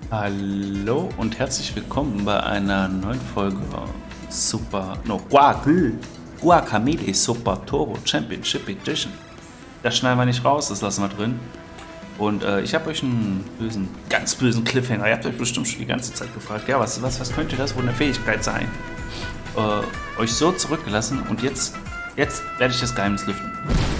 Hallo und herzlich willkommen bei einer neuen Folge Guacamelee Super Turbo Championship Edition. Das schneiden wir nicht raus, das lassen wir drin. Und ich habe euch einen ganz bösen Cliffhanger. Ihr habt euch bestimmt schon die ganze Zeit gefragt, ja, was könnte das wohl eine Fähigkeit sein? Euch so zurückgelassen und jetzt werde ich das Geheimnis lüften.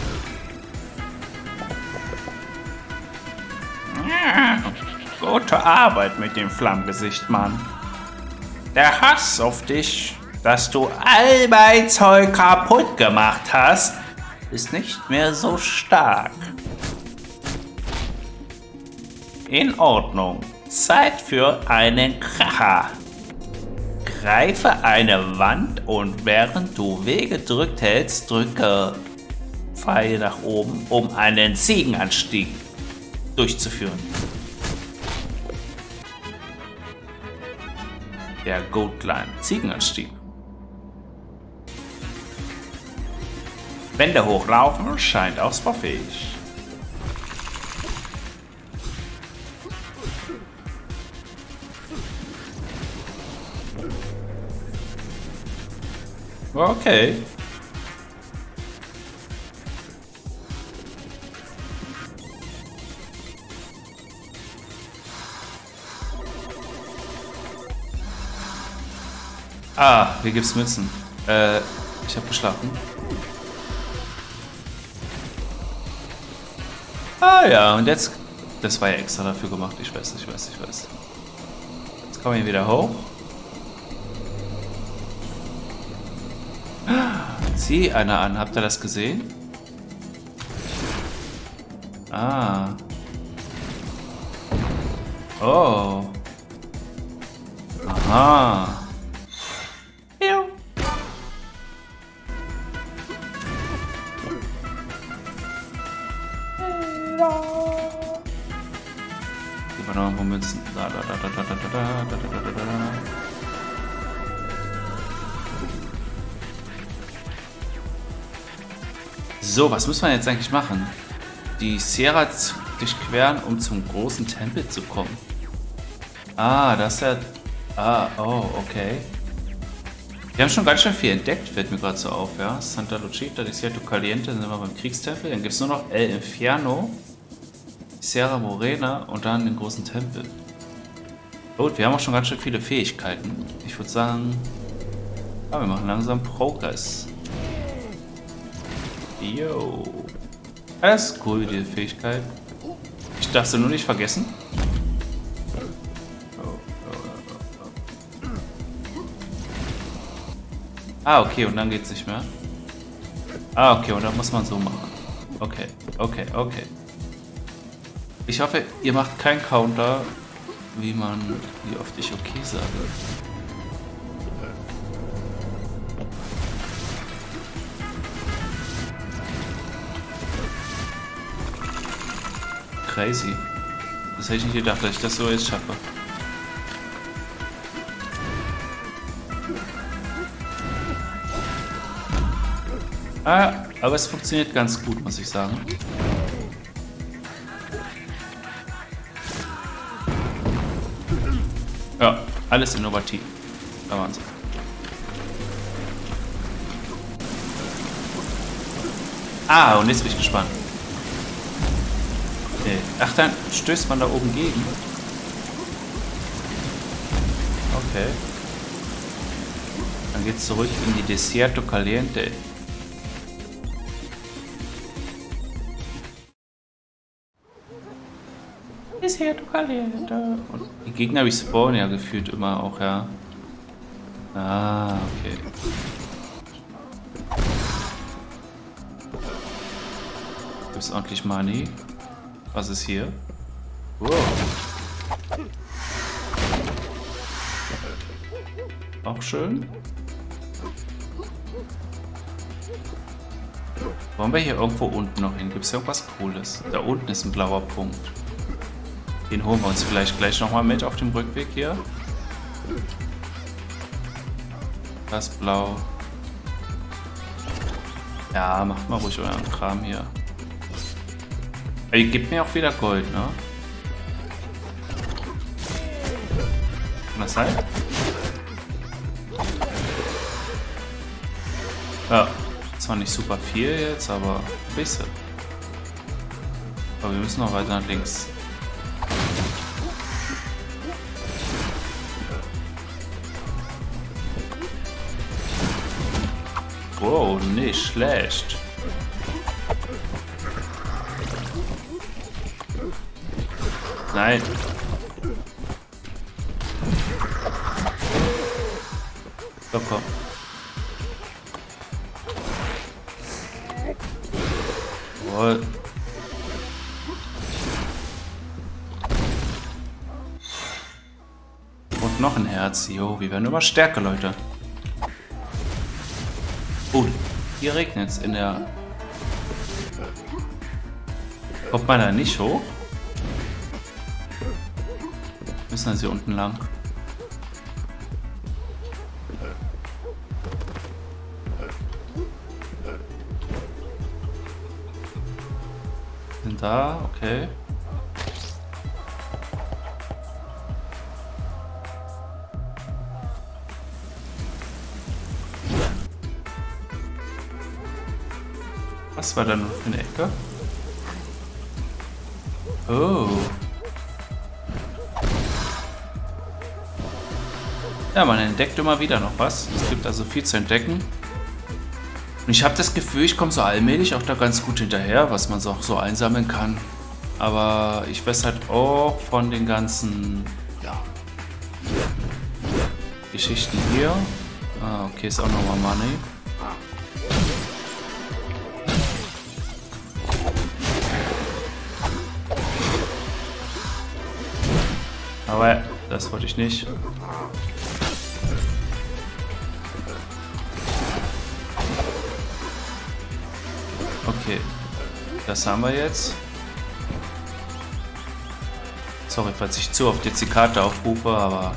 Gute Arbeit mit dem Flammgesicht, Mann. Der Hass auf dich, dass du all mein Zeug kaputt gemacht hast, ist nicht mehr so stark. In Ordnung. Zeit für einen Kracher. Greife eine Wand und während du W gedrückt hältst, drücke Pfeil nach oben, um einen Ziegenanstieg durchzuführen. Der Goat Climb Ziegenanstieg. Wände hochlaufen scheint ausbaufähig. Okay. Ah, hier gibt's Mützen. Ich habe geschlafen. Ah ja, und jetzt... Das war ja extra dafür gemacht, ich weiß. Jetzt kommen wir wieder hoch. Zieh einer an, habt ihr das gesehen? Ah. Oh. Aha. Gib mal noch ein paar Münzen. So, was muss man jetzt eigentlich machen? Die Sierra durchqueren, um zum großen Tempel zu kommen. Ah, das ist ja... Ah, oh, okay. Wir haben schon ganz schön viel entdeckt, fällt mir gerade so auf, ja. Santa Lucita, Desierto Caliente, sind wir beim Kriegstempel. Dann gibt es nur noch El Infierno, Sierra Morena und dann den großen Tempel. Gut, wir haben auch schon ganz schön viele Fähigkeiten. Ich würde sagen, ja, wir machen langsam Progress. Yo. Das ist cool, diese Fähigkeit. Ich darf sie nur nicht vergessen. Ah, okay, und dann geht's nicht mehr. Ah, okay, und dann muss man so machen. Okay. Ich hoffe, ihr macht keinen Counter, wie oft ich okay sage. Crazy. Das hätte ich nicht gedacht, dass ich das so jetzt schaffe. Ah, aber es funktioniert ganz gut, muss ich sagen. Ja, alles innovativ. Der Wahnsinn. Ah, und jetzt bin ich gespannt. Okay. Ach, dann stößt man da oben gegen. Okay. Dann geht's zurück in die Desierto Caliente. Desierto Caliente. Und die Gegner respawnen ja gefühlt immer auch, ja. Ah, okay. Gibt's ordentlich Money? Was ist hier? Wow. Auch schön. Wollen wir hier irgendwo unten noch hin? Gibt es irgendwas Cooles? Da unten ist ein blauer Punkt. Den holen wir uns vielleicht gleich nochmal mit auf dem Rückweg hier. Das Blau. Ja, macht mal ruhig euren Kram hier. Ey, gib mir auch wieder Gold, ne? Kann das sein? Ja, zwar nicht super viel jetzt, aber ein bisschen. Aber wir müssen noch weiter nach links. Wow, nicht schlecht. Nein. So, komm. Jawohl. Und noch ein Herz. Jo, wir werden immer stärker, Leute. Oh, hier regnet es in der... Kommt man da nicht hoch? Müssen wir hier unten lang? Sind da? Okay. Was war da noch für eine Ecke? Oh. Ja, man entdeckt immer wieder noch was. Es gibt also viel zu entdecken. Und ich habe das Gefühl, ich komme so allmählich auch da ganz gut hinterher, was man so einsammeln kann. Aber ich weiß halt auch von den ganzen Geschichten hier. Ah, okay, ist auch nochmal Money. Aber das wollte ich nicht. Okay, das haben wir jetzt. Sorry, falls ich zu oft jetzt die Karte aufrufe, aber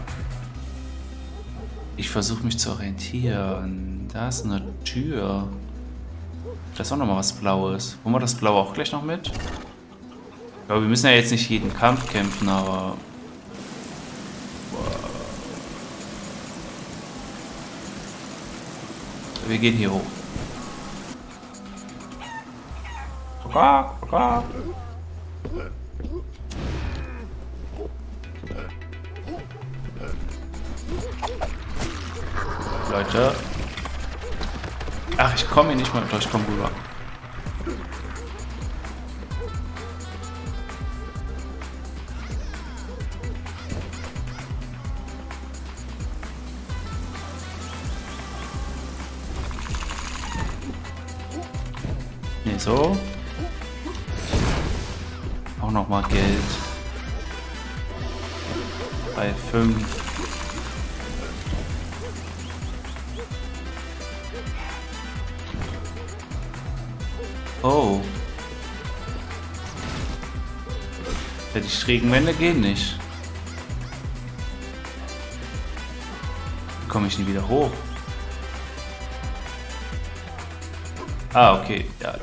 ich versuche mich zu orientieren. Da ist eine Tür. Da ist auch noch mal was Blaues. Holen wir das Blaue auch gleich noch mit? Ich glaube, wir müssen ja jetzt nicht jeden Kampf kämpfen, aber... Wir gehen hier hoch. Leute. Ach, ich komme hier nicht mal durch, ich komme rüber. Nee, so. Auch noch mal Geld. Bei 5. Oh. Ja, die schrägen Wände gehen nicht. Komme ich nie wieder hoch. Ah, okay. Ja,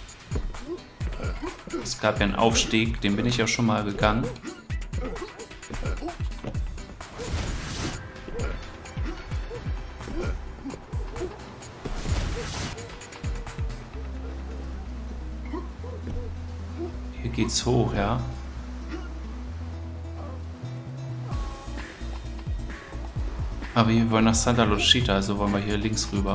es gab ja einen Aufstieg, den bin ich ja schon mal gegangen. Hier geht's hoch, ja. Aber wir wollen nach Santa Lucita, also wollen wir hier links rüber.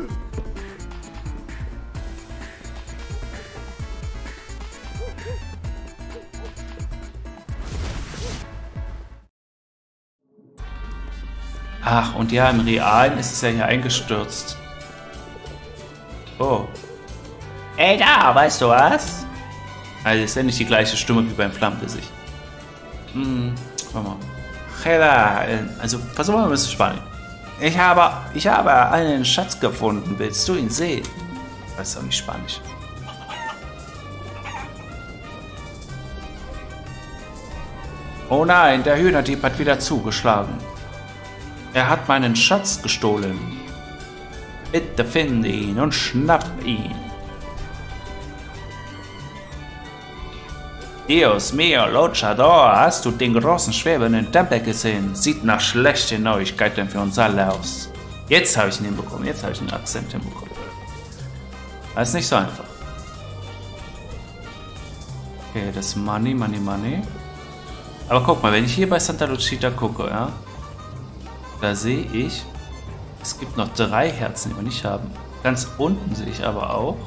Ach, und ja, im Realen ist es ja hier eingestürzt. Oh. Ey, da, weißt du was? Also, ist ja nicht die gleiche Stimme wie beim Flammengesicht. Warte mal. Hey da, also, versuchen wir mal ein bisschen spannend. Ich habe einen Schatz gefunden. Willst du ihn sehen? Das ist doch nicht Spanisch. Oh nein, der Hühnerdieb hat wieder zugeschlagen. Er hat meinen Schatz gestohlen. Bitte finde ihn und schnapp ihn. Dios mio, luchador, hast du den großen schwebenden Tempel gesehen? Sieht nach schlechten Neuigkeiten für uns alle aus. Jetzt habe ich ihn hinbekommen, jetzt habe ich einen Akzent hinbekommen. Das ist nicht so einfach. Okay, das ist Money, Money, Money. Aber guck mal, wenn ich hier bei Santa Lucita gucke, ja, da sehe ich, es gibt noch 3 Herzen, die wir nicht haben. Ganz unten sehe ich aber auch,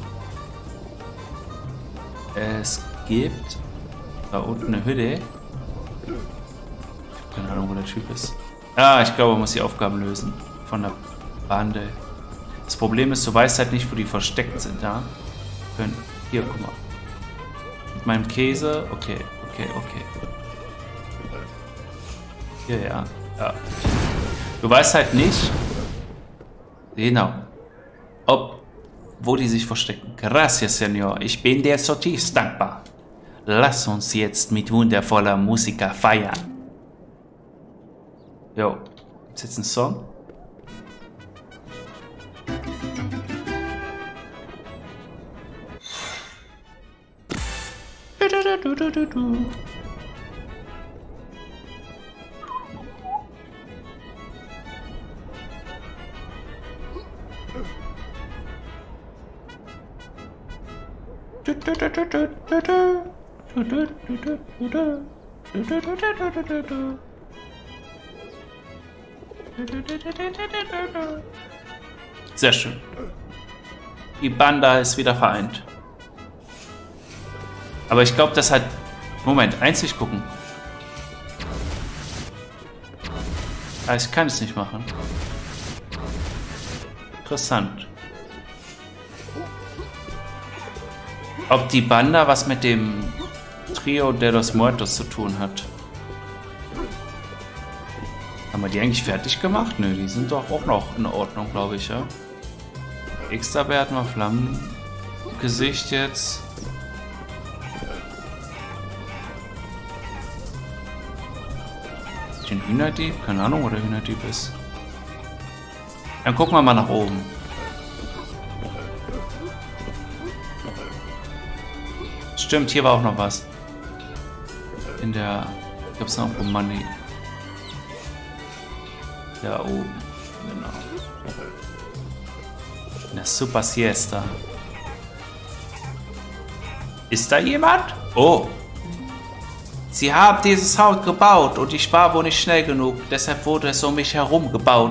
es gibt da unten eine Hütte. Ich habe keine Ahnung, wo der Typ ist. Ah, ich glaube, man muss die Aufgaben lösen von der Bande. Das Problem ist, du weißt halt nicht, wo die versteckt sind, ja? Hier, guck mal. Mit meinem Käse. Okay. Hier, ja. Du weißt halt nicht, genau, wo die sich verstecken. Gracias, Señor. Ich bin dir zutiefst dankbar. Lass uns jetzt mit wundervoller Musik feiern. Jo, ist jetzt ein Song? Sehr schön. Die Banda ist wieder vereint. Aber ich glaube, das hat... Moment, einzig gucken. Ah, ich kann es nicht machen. Interessant. Ob die Banda was mit dem Trio de los Muertos zu tun hat. Haben wir die eigentlich fertig gemacht? Nö, die sind doch auch noch in Ordnung, glaube ich, ja. X-Dabei hatten wir Flammengesicht jetzt. Den Hühnerdieb? Keine Ahnung, wo der Hühnerdieb ist. Dann gucken wir mal nach oben. Stimmt, hier war auch noch was. In der... Ich glaube, es noch Money. Da oben. Genau. In der Super Siesta. Ist da jemand? Oh. Sie haben dieses Haus gebaut und ich war wohl nicht schnell genug. Deshalb wurde es um mich herum gebaut.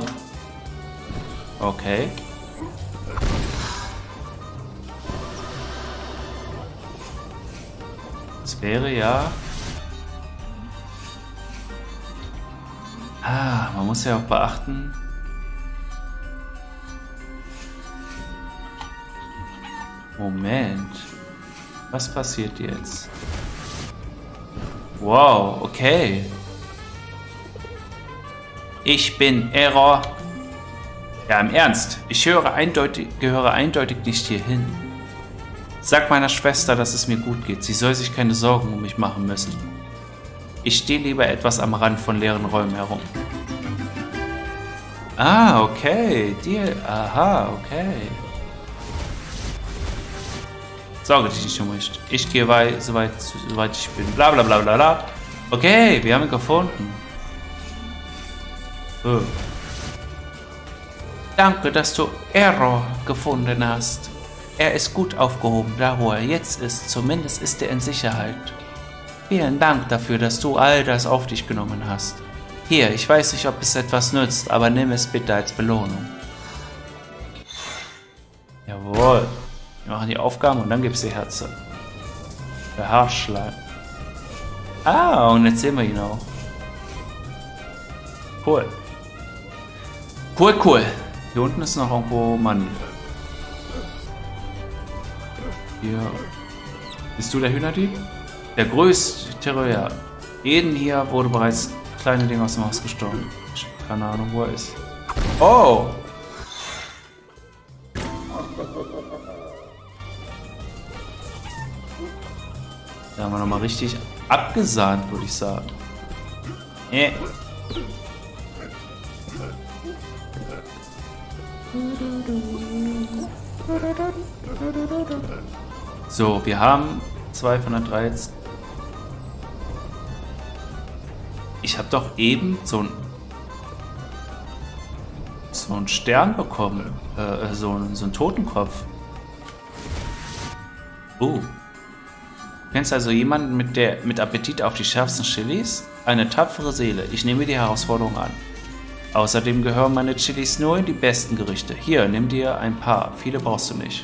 Okay. Das wäre ja... Ah, man muss ja auch beachten... Moment. Was passiert jetzt? Wow, okay. Ich bin Error. Ja, im Ernst. Ich gehöre eindeutig nicht hierhin. Sag meiner Schwester, dass es mir gut geht. Sie soll sich keine Sorgen um mich machen müssen. Ich stehe lieber etwas am Rand von leeren Räumen herum. Ah, okay. Aha, okay. Sorge dich nicht um mich. Ich gehe soweit ich bin. Bla bla bla bla bla. Okay, wir haben ihn gefunden. Oh. Danke, dass du Error gefunden hast. Er ist gut aufgehoben, da wo er jetzt ist. Zumindest ist er in Sicherheit. Vielen Dank dafür, dass du all das auf dich genommen hast. Hier, ich weiß nicht, ob es etwas nützt, aber nimm es bitte als Belohnung. Jawohl. Wir machen die Aufgaben und dann gibt es die Herzen. Der Haarschleim. Ah, und jetzt sehen wir ihn auch. Cool. Cool. Hier unten ist noch irgendwo Money. Hier. Bist du der Hühnerdieb? Der größte Terror. Jeden hier wurde bereits kleine Dinge aus dem Haus gestohlen. Keine Ahnung, wo er ist. Oh! Da haben wir nochmal richtig abgesahnt, würde ich sagen. So, wir haben 2 von der 13. Ich habe doch eben so einen Stern bekommen. So einen Totenkopf. Du kennst also jemanden mit Appetit auf die schärfsten Chilis? Eine tapfere Seele. Ich nehme die Herausforderung an. Außerdem gehören meine Chilis nur in die besten Gerichte. Hier, nimm dir ein paar. Viele brauchst du nicht.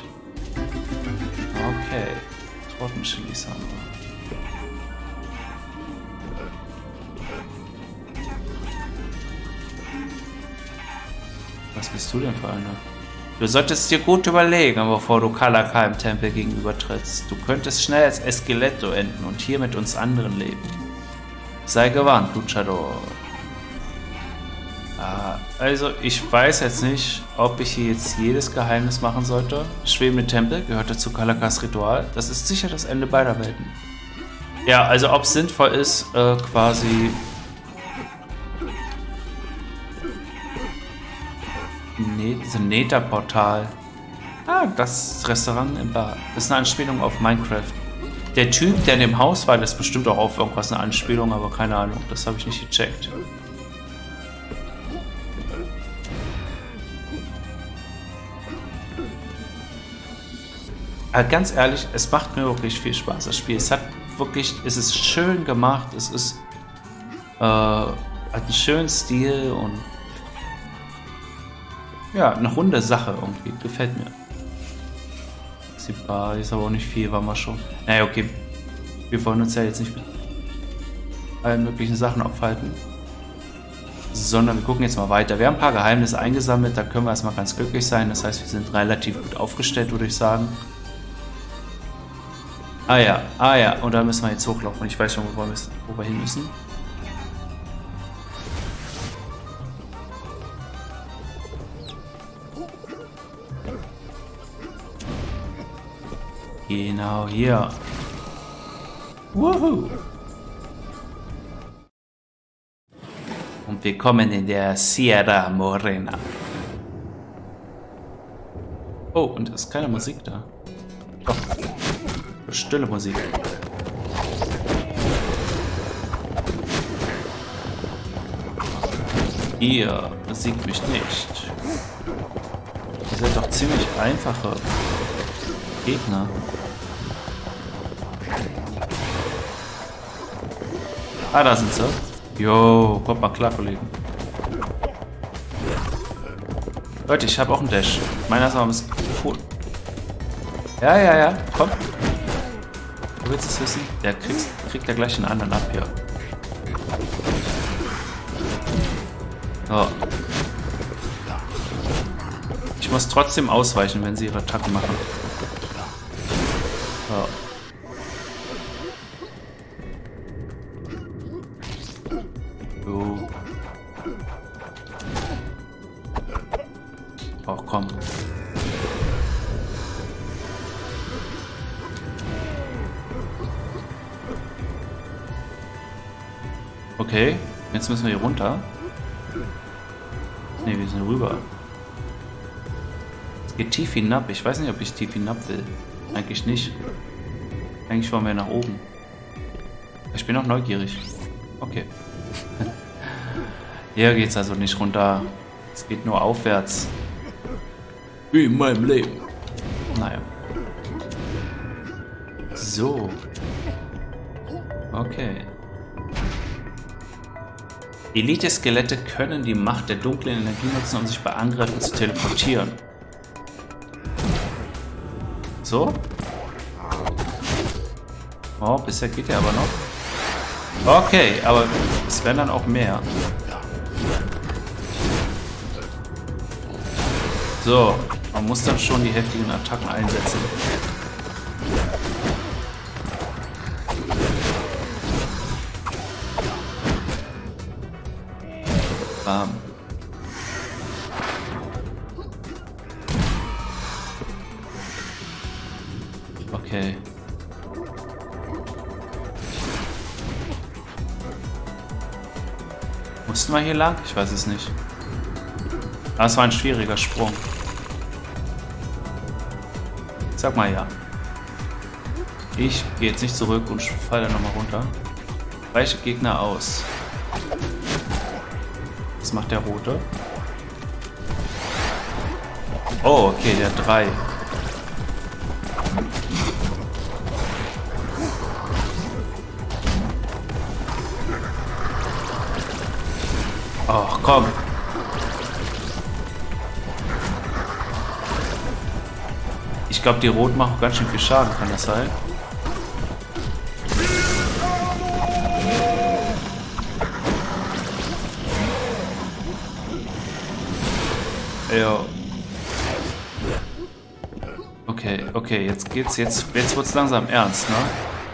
Okay. Tortenchilis haben wir. Was bist du denn für einer? Du solltest dir gut überlegen, bevor du Kalaka im Tempel gegenübertrittst. Du könntest schnell als Esqueleto enden und hier mit uns anderen leben. Sei gewarnt, Luchador. Also, ich weiß jetzt nicht, ob ich hier jetzt jedes Geheimnis machen sollte. Schwebende Tempel gehörte zu Kalakas Ritual. Das ist sicher das Ende beider Welten. Ja, also ob es sinnvoll ist, quasi... so ein Nether-Portal. Ah, das Restaurant im Bar. Das ist eine Anspielung auf Minecraft. Der Typ, der in dem Haus war, das ist bestimmt auch auf irgendwas eine Anspielung, aber keine Ahnung. Das habe ich nicht gecheckt. Aber ganz ehrlich, es macht mir wirklich viel Spaß, das Spiel. Es ist schön gemacht, es ist hat einen schönen Stil und ja, eine runde Sache irgendwie. Gefällt mir. Die Bar ist aber auch nicht viel, war mal schon. Naja, okay. Wir wollen uns ja jetzt nicht mit allen möglichen Sachen aufhalten. Sondern wir gucken jetzt mal weiter. Wir haben ein paar Geheimnisse eingesammelt, da können wir erstmal ganz glücklich sein. Das heißt, wir sind relativ gut aufgestellt, würde ich sagen. Ah ja, und da müssen wir jetzt hochlaufen. Und ich weiß schon, wo wir hin müssen. Genau hier. Woohoo! Und wir kommen in der Sierra Morena. Oh, und es ist keine Musik da. Doch. Stille Musik. Ihr besiegt mich nicht. Ihr seid doch ziemlich einfache Gegner. Ah, da sind sie. Jo, kommt mal klar, Kollegen. Leute, ich habe auch einen Dash. Meiner ist aber ein bisschen cool. Ja, komm. Du willst es wissen? Der kriegt ja gleich einen anderen ab hier. So. Ich muss trotzdem ausweichen, wenn sie ihre Attacken machen. So. Oh, komm. Okay, jetzt müssen wir hier runter. Ne, wir sind rüber. Es geht tief hinab. Ich weiß nicht, ob ich tief hinab will. Eigentlich nicht. Eigentlich wollen wir nach oben. Ich bin auch neugierig. Okay. Hier geht's also nicht runter. Es geht nur aufwärts. Wie in meinem Leben. Naja. So. Okay. Elite-Skelette können die Macht der dunklen Energie nutzen, um sich bei Angriffen zu teleportieren. So. Oh, bisher geht er aber noch. Okay, aber es werden dann auch mehr. So, man muss dann schon die heftigen Attacken einsetzen. Bam. Okay. Mussten wir hier lang? Ich weiß es nicht. Ah, es war ein schwieriger Sprung. Sag mal ja. Ich gehe jetzt nicht zurück und falle nochmal runter. Weiche Gegner aus. Was macht der Rote? Oh, okay, der hat 3. Ach, komm. Ich glaube, die Roten machen ganz schön viel Schaden, kann das sein? Ja. Okay, okay, jetzt geht's, jetzt wird's langsam ernst, ne?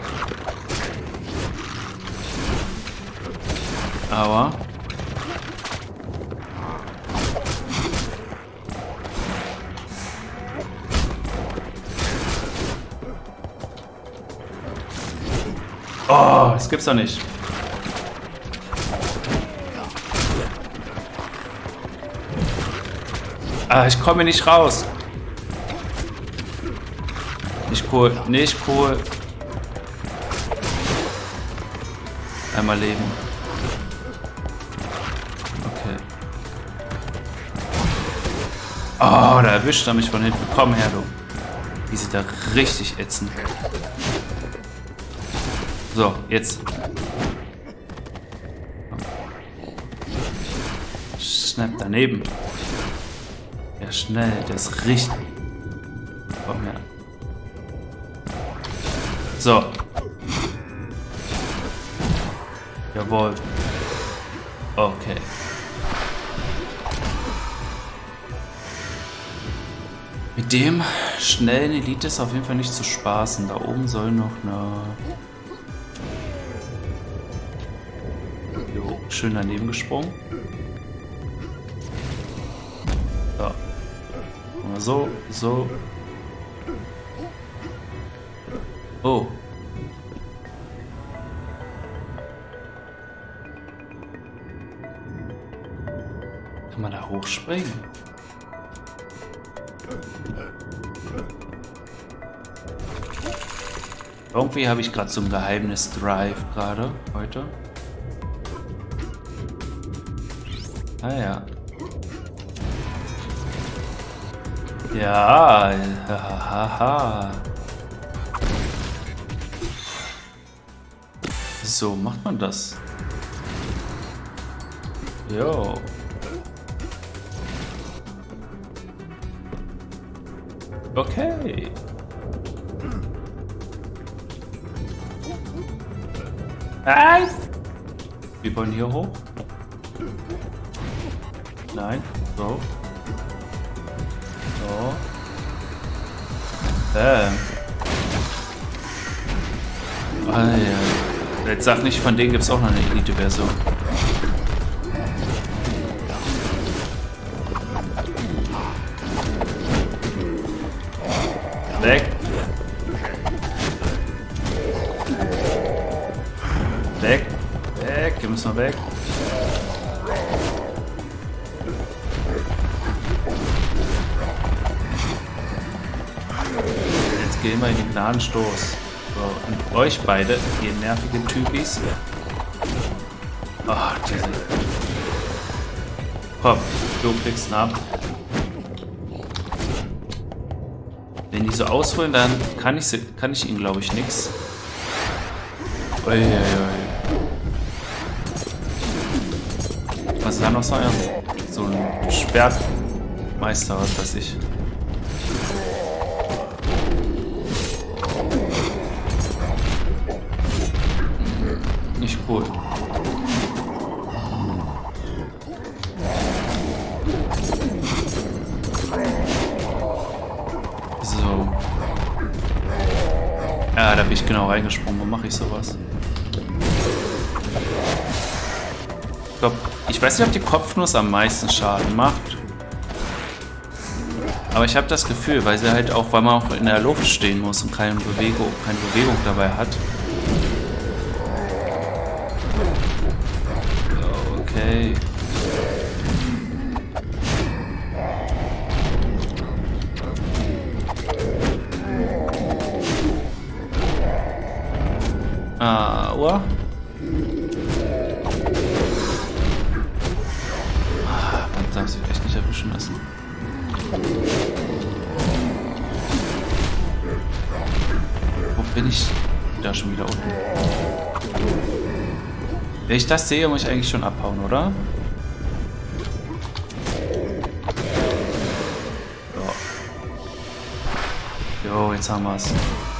Aber... Oh, das gibt's doch nicht. Ah, ich komme nicht raus. Nicht cool, nicht cool. Einmal leben. Okay. Oh, da erwischt er mich von hinten. Komm her, du. Die sind da richtig ätzend. So, jetzt. Schnapp daneben. Ja, schnell, der ist richtig. Komm her. So. Jawohl. Okay. Mit dem schnellen Elite ist auf jeden Fall nicht zu spaßen. Da oben soll noch eine... Jo, schön daneben gesprungen. So. So. Oh. Kann man da hochspringen? Irgendwie habe ich gerade so ein Geheimnis-Drive gerade heute. Ah ja. Ja, haha. So macht man das. Jo. Okay. Wir wollen hier hoch. Nein. So. So. Ah, ja. Jetzt sag nicht, von denen gibt es auch noch eine Elite-Version. Weg. Weg. Weg. Hier müssen wir weg. Jetzt gehen wir in den Gnadenstoß. So, und euch beide, ihr nervigen Typis. Ach, diese. Komm, du kriegst ihn ab. Wenn die so ausholen, dann kann ich ihnen, glaube ich, nichts. Was ist da noch so? So ein Sperrmeister, was weiß ich. Nicht cool. So. Ja, da bin ich genau reingesprungen. Wo mache ich sowas? Ich weiß nicht, ob die Kopfnuss am meisten Schaden macht. Aber ich habe das Gefühl, weil sie halt auch, weil man auch in der Luft stehen muss und keine Bewegung dabei hat. Okay. geschmissen. Wo bin ich? Da schon wieder unten. Wenn ich das sehe, muss ich eigentlich schon abhauen, oder? Jo, jetzt haben wir's.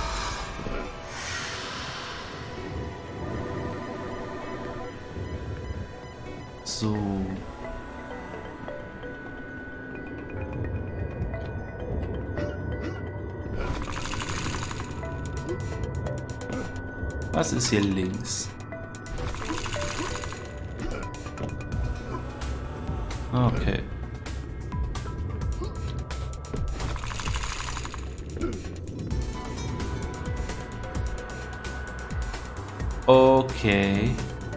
So. Was ist hier links? Okay. Okay.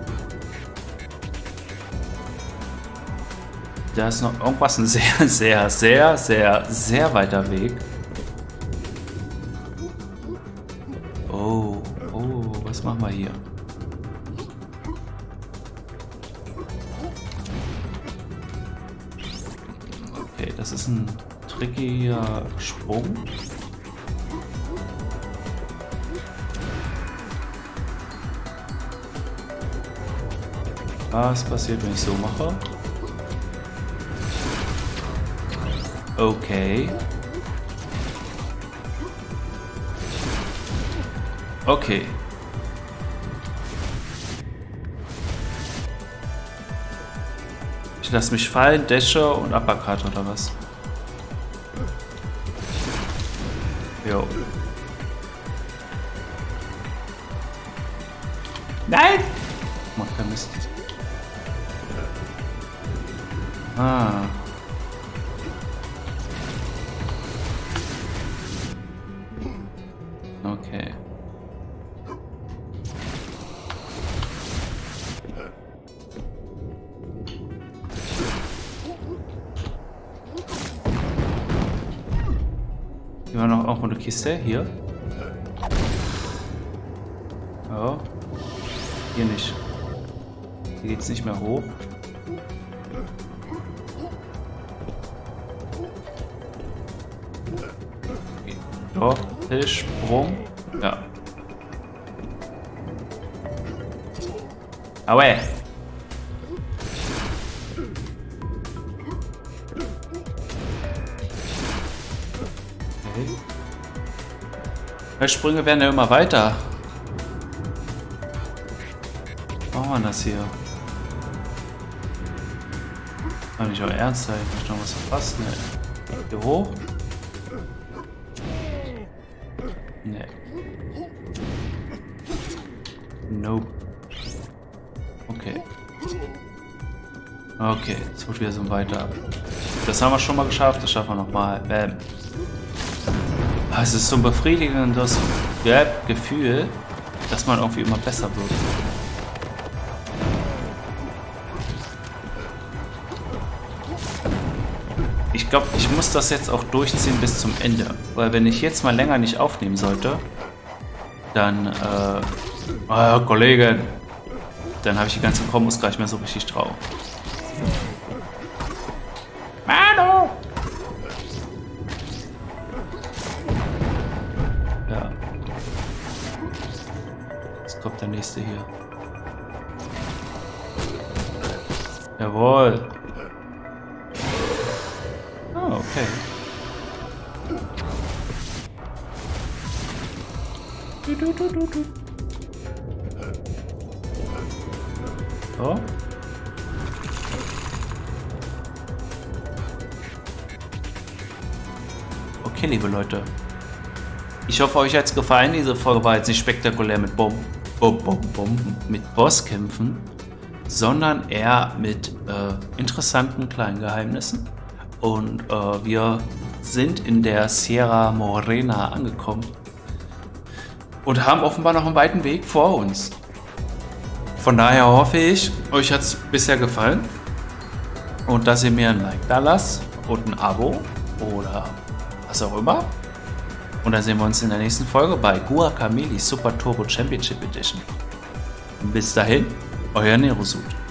Da ist noch irgendwas, ein sehr weiter Weg. Oh, was machen wir hier? Okay, das ist ein trickiger Sprung. Was passiert, wenn ich so mache? Okay. Okay. Ich lasse mich fallen, Dashe und Uppercut oder was? Jo. Nein! Macht kein Mist. Ah. Okay. Hier war noch irgendwo eine Kiste. Hier. Oh. Hier nicht. Hier geht's nicht mehr hoch. So, Sprung. Ja. Aue. Die Sprünge werden ja immer weiter. Machen wir das hier? Kann ich auch ernst sein? Ich noch was verpasst? Ne. Hier hoch? Ne. Nope. Okay. Okay, jetzt wird wieder so weiter. Das haben wir schon mal geschafft, das schaffen wir nochmal. Bam. Es ist so ein befriedigendes Gefühl, dass man irgendwie immer besser wird. Ich glaube, ich muss das jetzt auch durchziehen bis zum Ende. Weil wenn ich jetzt mal länger nicht aufnehmen sollte, dann, Kollege, dann habe ich die ganzen Kombos gar nicht mehr so richtig drauf. Mano! Ja. Jetzt kommt der nächste hier. Jawohl. Oh, okay. So. Okay, liebe Leute. Ich hoffe, euch hat es gefallen. Diese Folge war jetzt nicht spektakulär mit mit Bosskämpfen, sondern eher mit interessanten kleinen Geheimnissen. Und wir sind in der Sierra Morena angekommen und haben offenbar noch einen weiten Weg vor uns. Von daher hoffe ich, euch hat es bisher gefallen und dass ihr mir ein Like da lasst und ein Abo oder was auch immer. Und dann sehen wir uns in der nächsten Folge bei Guacamelee Super Turbo Championship Edition. Bis dahin, euer Nerosud.